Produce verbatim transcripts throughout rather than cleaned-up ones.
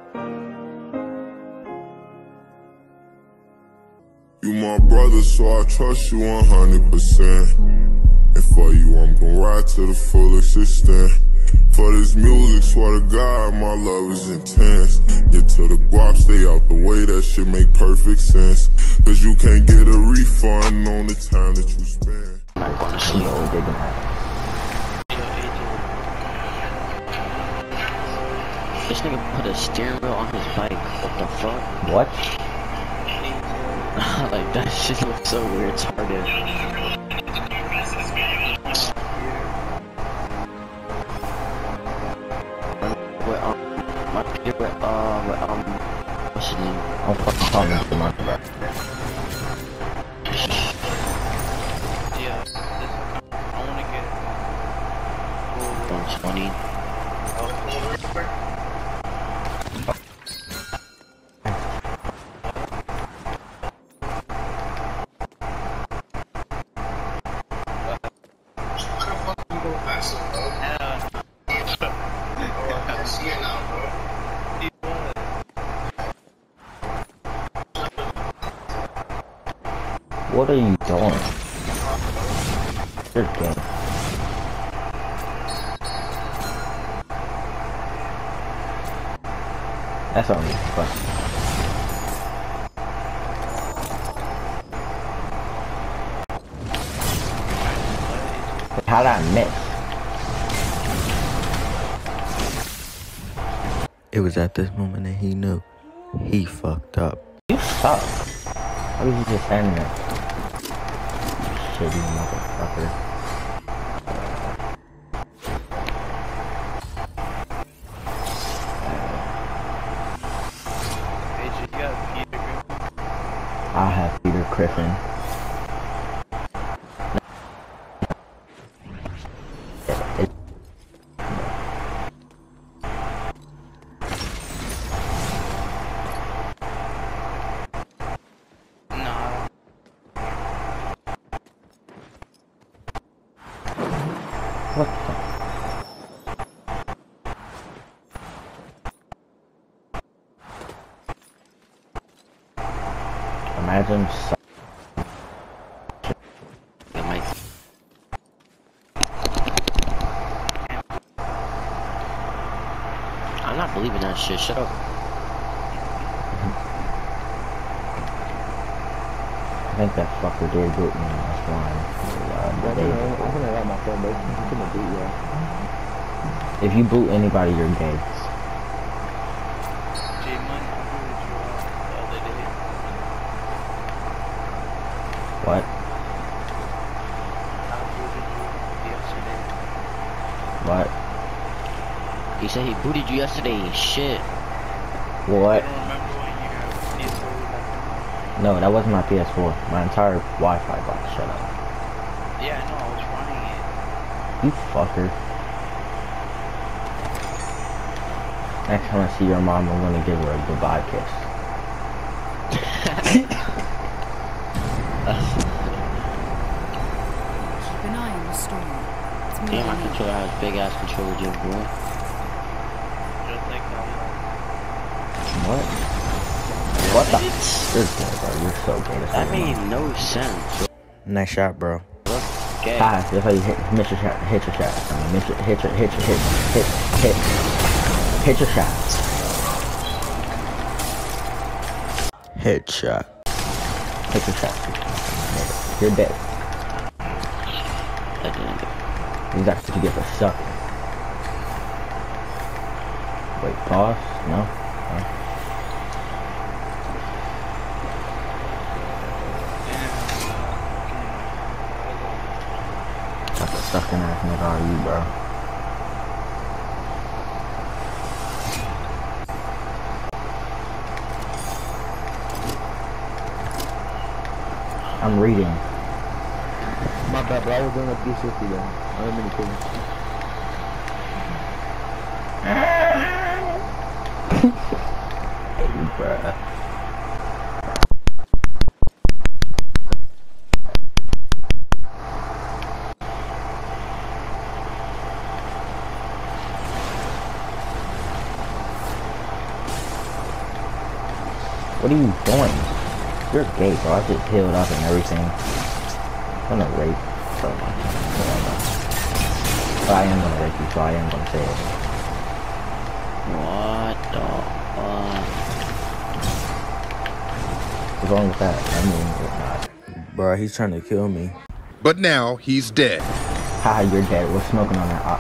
You my brother, so I trust you one hundred percent. And for you, I'm gon' ride to the fullest extent. For this music, swear to God, my love is intense. Get to the guap, stay out the way, that shit make perfect sense. Cause you can't get a refund on the time that you spend. I wanna sleep. Oh, they gonna This nigga put a steering wheel on his bike. What the fuck? What? Like, that shit looks so weird, it's hard to... What, um, my favorite, uh, what, um, what's his name? I'm fucking talking to my back. Yeah, this, I wanna get... one twenty. What are you doing? Good game. That's only fun. How'd I miss? It was at this moment that he knew he fucked up. You suck. Why was you just standing there? Shitty motherfucker. Hey, you got Peter Griffin? I have Peter Griffin. What the? Imagine so I'm not believing that shit, shut up. I think that fucker did boot me last line. Uh, I think I got my phone, but you couldn't boot you. if you boot anybody, you're gay. J-Money, I booted you out the other day. What? I booted you yesterday. What? He said he booted you yesterday, shit. What? I don't remember when you got P S four left. No, that wasn't my P S four. My entire Wi-Fi box. Shut up. Yeah, I know, I was running it. You fucker. Next time I see your mom, I'm gonna give her a goodbye kiss. Keep an eye on the storm. It's Damn, my moving in. controller has big ass controller, just boy. Just like that. What? What the? You're gay, bro. You're so gay. That's That not made mine. no sense. Nice shot, bro. Okay. Ah, that's how you hit, miss your shot. Hit your shot. I mean, miss your, hit your, hit your, hit, hit, hit, hit your shot. Headshot. Hit your shot. You're dead. That didn't go. That's what you get for sucking. Wait, pause? No? No? That's a sucking ass nigga are you, bro? I'm reading. My bad, bro. I was doing a three sixty though. I didn't mean to kill you. Bruh. What are you doing? You're gay, bro. I just healed up and everything. I'm gonna rape. Oh my god. But I am gonna rape you, so I am gonna say it. What the fuck? What's wrong with that? I mean, it's not. Bro, he's trying to kill me. But now he's dead. Haha, you're dead. We're smoking on that. Uh,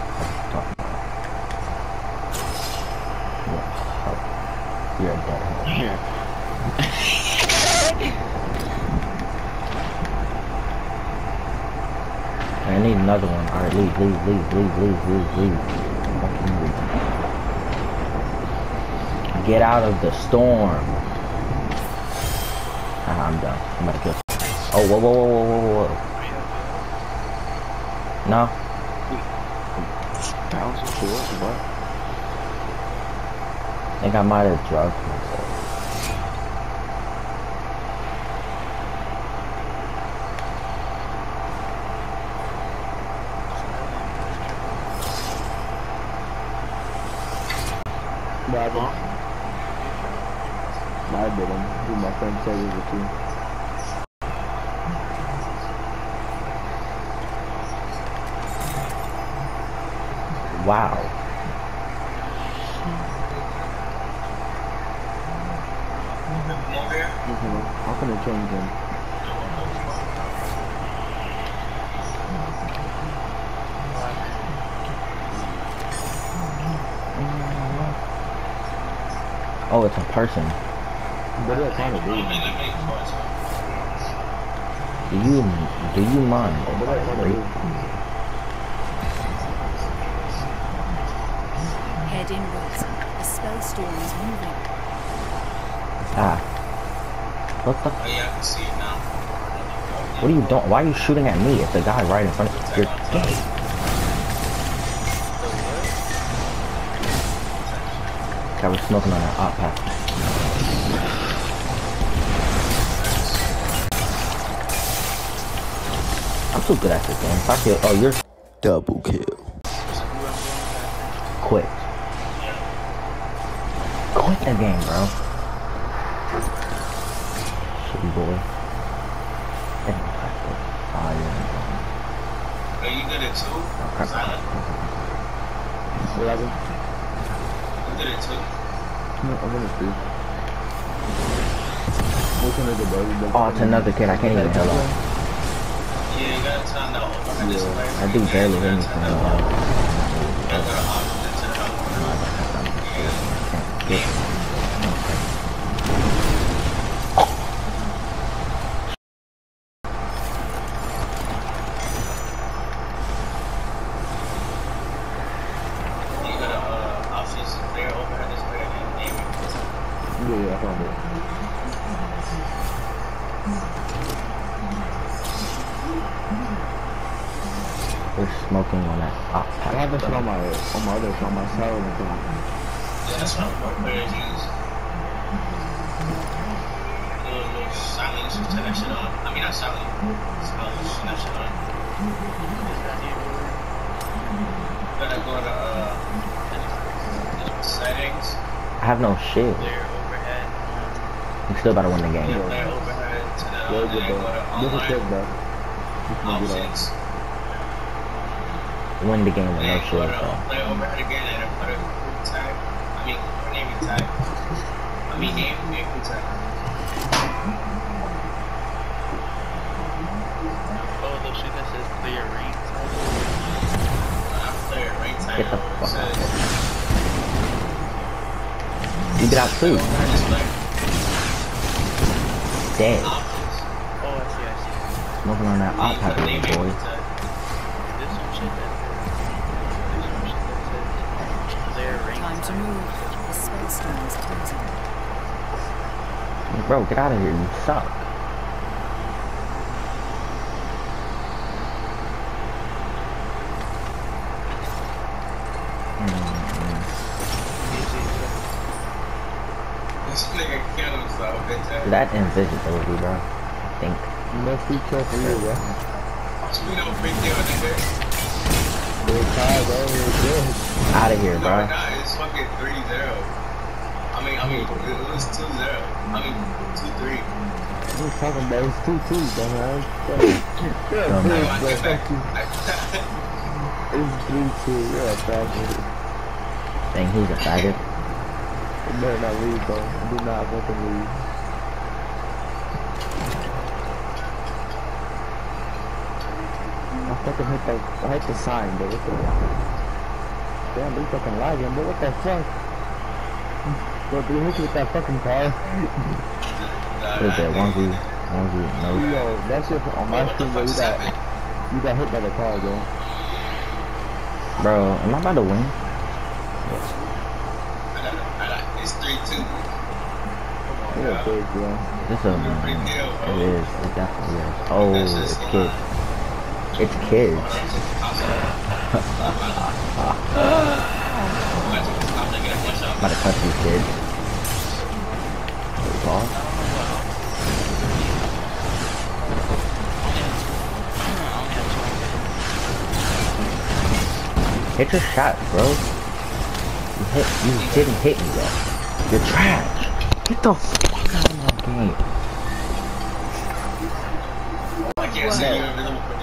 you're dead. Here. I need another one. Alright, leave, leave, leave, leave, leave, leave, leave. Fucking leave. Get out of the storm. Haha, I'm done. I'm about to kill. Oh, whoa, whoa, whoa, whoa, whoa, whoa. No. Thousand kills? What? I think I might have drugged myself. I didn't. I didn't. Who my friend said it was too. Wow. Mm-hmm. I'm gonna change him. Oh, it's a person. What are you trying to do? Do you do you mind? What are you trying to do? Head inwards. A spell storm is moving. Ah. What the? Oh yeah, I can see it now. What are you doing? Why are you shooting at me? It's the guy right in front of you. You're gay. I was smoking on that op pack. I'm so good at this game. If I kill, oh, you're Double kill. quit. Quit the game, bro. Shitty boy. Ah, yeah. Oh, you did it too? Silent? What happened? You did it too? No, I'm gonna see. Which one is it, bro? Oh, it's another kid. I can't even tell him. Yeah, you gotta turn that over. Yeah, I do barely hear me from uh, Yeah, yeah, I found it. we're smoking on that op I pack. have this on my on my other on my silent thing. Yeah, that's what what players use. Little, little silence, just turn that shit on. I mean, not silent. Silence, turn that shit on. You gotta go to, uh, settings. I have no shield. Player overhead. I'm still about to win the game. Yeah, player overhead to the, Very and good, then go bro. to This is good, online. bro. This is gonna get Options. Win the game with no And go shield, to bro. play overhead again and then put a crew tag. I mean, naming tag. I mean, name, name crew tag. Oh, those shit that says player rank. Uh, player rank tag. Get the though, it fuck out of says- here. You get out too. Overhead display. Dead. Options. Oh, I see, I see. Smoking on that op pack, Name, boy. name tag. There's some shit that there's some shit that says player rank. Time to move. The spell storm is closing. Bro, get out of here. You suck. This nigga killed himself, bitch ass. That invisibility, bro. I think. Let's be careful here, bro. We don't big deal, nigga. They're tired, bro. They're good. Out of here, No, bro. we're not. It's fucking three zero. I mean, I mean, it was two zero. I mean, two three. What are you talking about? It's two two, dumbass. You're a Dumbass. bitch, I bro. get back. Fuck you. I- It's three two. You're a faggot. Dang, he's a faggot. You better not leave, bro. Do not fucking leave. I fucking hit the, I hit the sign, bro. What the damn, they fucking lagging, bro. What the fuck? Bro, do you hit you with that fucking car? What is that? One V, one V, no. Yo, that shit on my What the screen, bro. fuck You is got, happening? you got hit by the car, bro. Bro, am I about to win? I got it. I got it. It's three two. You're a bitch, bro. This is a, Big deal, bro. it is, it definitely is. Oh, That's it's just kids. It's kids. I'm about to cut these kids. Pause. Hit your shot, bro. You hit, you didn't hit me yet. You're trash. Get the fuck out of my game. I can't see you over there.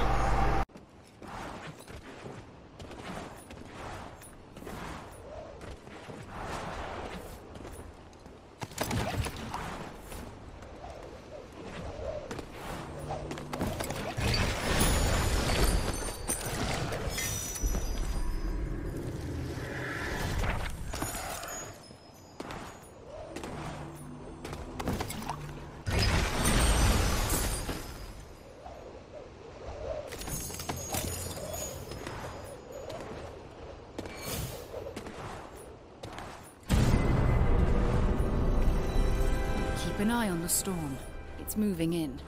Keep an eye on the storm. It's moving in.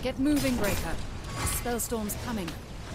Get moving, Breaker. The spellstorm's coming.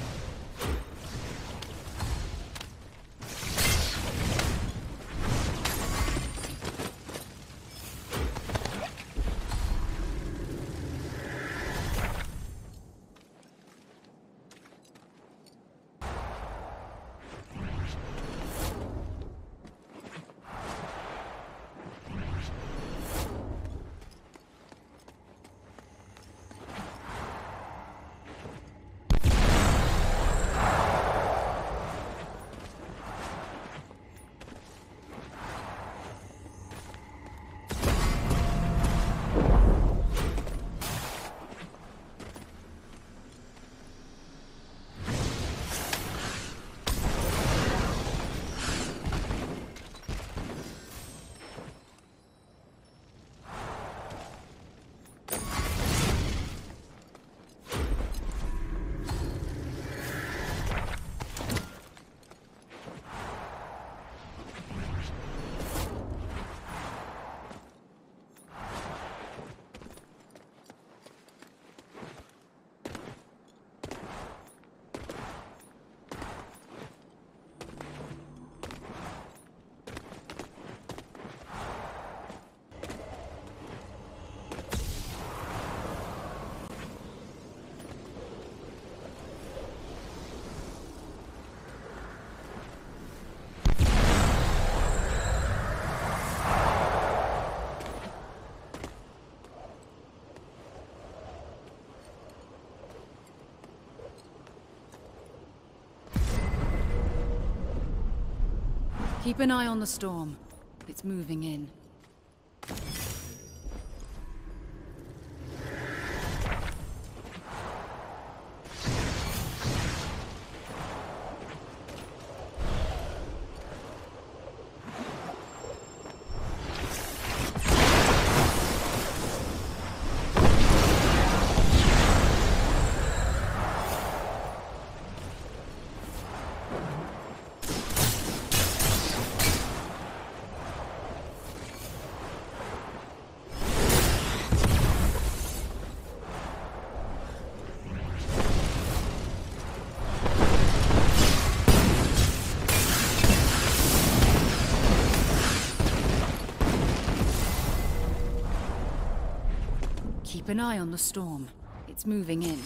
Keep an eye on the storm. It's moving in. Keep an eye on the storm. It's moving in.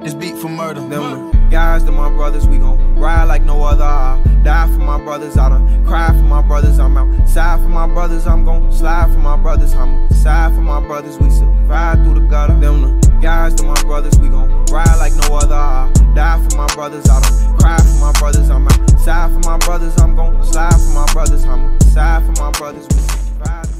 This beat for murder. Them the guys, them my brothers, we gon' ride like no other. I die for my brothers, I done cry for my brothers. I'm outside for my brothers, I'm gon' slide for my brothers. I'm aside for my brothers, we survive through the gutter. Them the guys, them my brothers, we gon' ride like no other. I die for my brothers, I done cry for my brothers. I'm outside for my brothers, I'm gon' slide for my brothers. I'm aside for my brothers, we survive.